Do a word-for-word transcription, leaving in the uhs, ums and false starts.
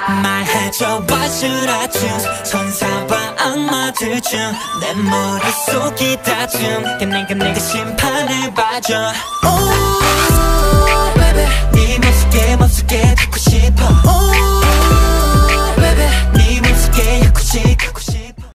말해줘 what should I choose 천사와 악마들 중 내 머릿속이 다줌 끝내끝내 그 심판을 봐줘 Oh baby 네 맘속에 맘속에 듣고 싶어